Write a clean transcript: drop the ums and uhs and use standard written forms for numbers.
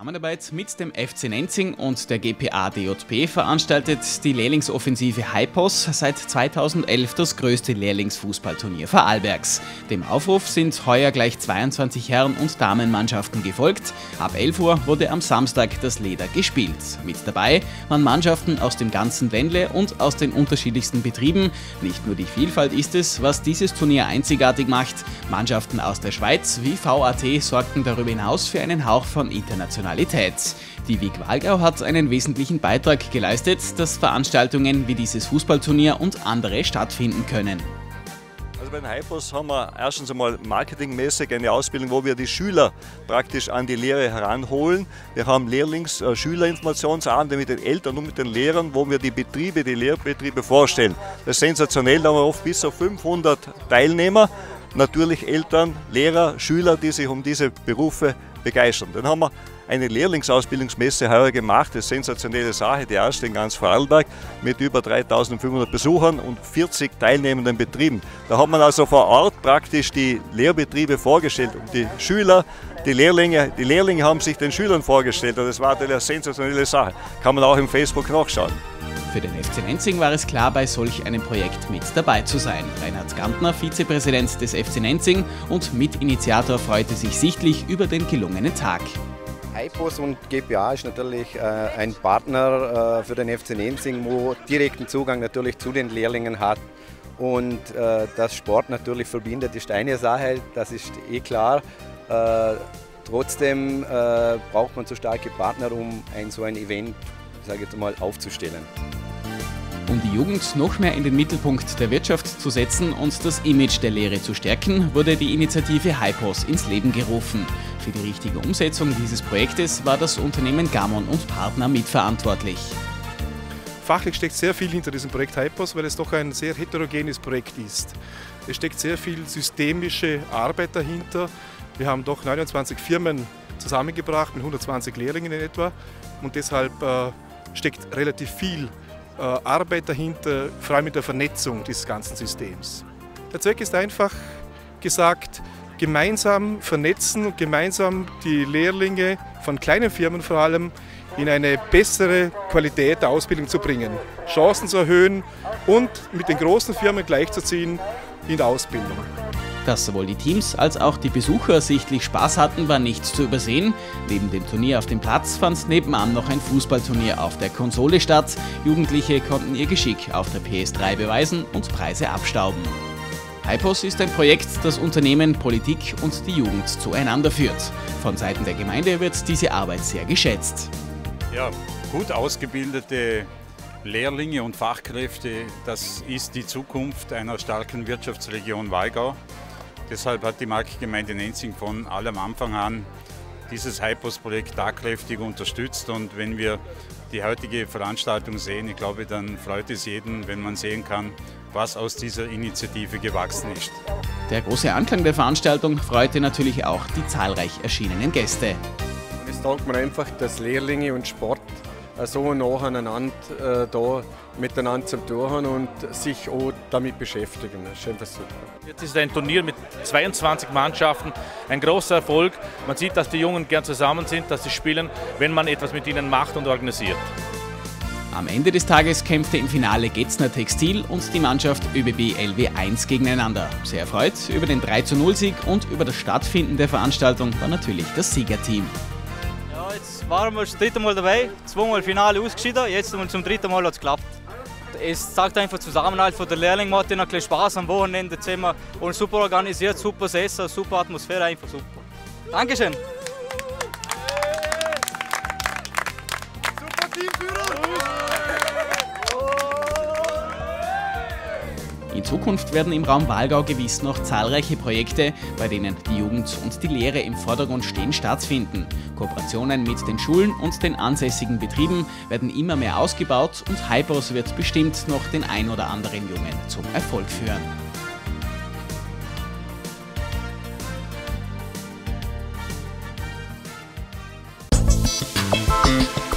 Zusammenarbeit mit dem FC Nenzing und der GPA DJB veranstaltet die Lehrlingsoffensive Hypos seit 2011 das größte Lehrlingsfußballturnier Vorarlbergs. Dem Aufruf sind heuer gleich 22 Herren- und Damenmannschaften gefolgt. Ab 11 Uhr wurde am Samstag das Leder gespielt. Mit dabei waren Mannschaften aus dem ganzen Ländle und aus den unterschiedlichsten Betrieben. Nicht nur die Vielfalt ist es, was dieses Turnier einzigartig macht. Mannschaften aus der Schweiz wie VAT sorgten darüber hinaus für einen Hauch von Internationalität. Die WIG Walgau hat einen wesentlichen Beitrag geleistet, dass Veranstaltungen wie dieses Fußballturnier und andere stattfinden können. Also bei den Hypos haben wir erstens einmal marketingmäßig eine Ausbildung, wo wir die Schüler praktisch an die Lehre heranholen. Wir haben Schülerinformationsabende mit den Eltern und mit den Lehrern, wo wir die Lehrbetriebe vorstellen. Das ist sensationell, da haben wir oft bis zu 500 Teilnehmer. Natürlich Eltern, Lehrer, Schüler, die sich um diese Berufe begeistern. Dann haben wir eine Lehrlingsausbildungsmesse heuer gemacht, das ist eine sensationelle Sache, die erste in ganz Vorarlberg mit über 3500 Besuchern und 40 teilnehmenden Betrieben. Da hat man also vor Ort praktisch die Lehrbetriebe vorgestellt und die Schüler, die Lehrlinge haben sich den Schülern vorgestellt und das war eine sensationelle Sache. Kann man auch im Facebook nachschauen. Für den FC Nenzing war es klar, bei solch einem Projekt mit dabei zu sein. Reinhard Gantner, Vizepräsident des FC Nenzing und Mitinitiator, freute sich sichtlich über den gelungenen Tag. Hypos und GPA ist natürlich ein Partner für den FC Nenzing, wo direkten Zugang natürlich zu den Lehrlingen hat. Und dass Sport natürlich verbindet, ist eine Sache, das ist eh klar. Trotzdem braucht man so starke Partner, um so ein Event, sage ich jetzt mal, aufzustellen. Um die Jugend noch mehr in den Mittelpunkt der Wirtschaft zu setzen und das Image der Lehre zu stärken, wurde die Initiative Hypos ins Leben gerufen. Für die richtige Umsetzung dieses Projektes war das Unternehmen Gammon und Partner mitverantwortlich. Fachlich steckt sehr viel hinter diesem Projekt Hypos, weil es doch ein sehr heterogenes Projekt ist. Es steckt sehr viel systemische Arbeit dahinter. Wir haben doch 29 Firmen zusammengebracht mit 120 Lehrlingen in etwa und deshalb steckt relativ viel Arbeit dahinter, vor allem mit der Vernetzung des ganzen Systems. Der Zweck ist einfach gesagt, gemeinsam vernetzen und gemeinsam die Lehrlinge von kleinen Firmen vor allem in eine bessere Qualität der Ausbildung zu bringen, Chancen zu erhöhen und mit den großen Firmen gleichzuziehen in der Ausbildung. Dass sowohl die Teams als auch die Besucher sichtlich Spaß hatten, war nicht zu übersehen. Neben dem Turnier auf dem Platz fand nebenan noch ein Fußballturnier auf der Konsole statt. Jugendliche konnten ihr Geschick auf der PS3 beweisen und Preise abstauben. Hypos ist ein Projekt, das Unternehmen, Politik und die Jugend zueinander führt. Von Seiten der Gemeinde wird diese Arbeit sehr geschätzt. Ja, gut ausgebildete Lehrlinge und Fachkräfte, das ist die Zukunft einer starken Wirtschaftsregion Walgau. Deshalb hat die Marktgemeinde Nenzing von allem Anfang an dieses Hypos-Projekt tatkräftig unterstützt. Und wenn wir die heutige Veranstaltung sehen, ich glaube, dann freut es jeden, wenn man sehen kann, was aus dieser Initiative gewachsen ist. Der große Anklang der Veranstaltung freute natürlich auch die zahlreich erschienenen Gäste. Es taugt mir einfach, dass Lehrlinge und Sport so nacheinander da miteinander zu tun haben und sich auch damit beschäftigen. Das ist einfach super. Jetzt ist ein Turnier mit 22 Mannschaften, ein großer Erfolg. Man sieht, dass die Jungen gern zusammen sind, dass sie spielen, wenn man etwas mit ihnen macht und organisiert. Am Ende des Tages kämpfte im Finale Getzner Textil und die Mannschaft ÖBB LW1 gegeneinander. Sehr erfreut über den 3:0-Sieg und über das Stattfinden der Veranstaltung war natürlich das Siegerteam. Jetzt waren wir das dritte Mal dabei, zweimal Finale ausgeschieden, jetzt zum dritten Mal hat es geklappt. Es zeigt einfach Zusammenhalt von der Lehrlinge, man hat ein bisschen Spaß am Wochenende zusammen und super organisiert, super Essen, super Atmosphäre, einfach super. Dankeschön! Super Teamführung! In Zukunft werden im Raum Walgau gewiss noch zahlreiche Projekte, bei denen die Jugend und die Lehre im Vordergrund stehen, stattfinden. Kooperationen mit den Schulen und den ansässigen Betrieben werden immer mehr ausgebaut und Hypos wird bestimmt noch den ein oder anderen Jungen zum Erfolg führen.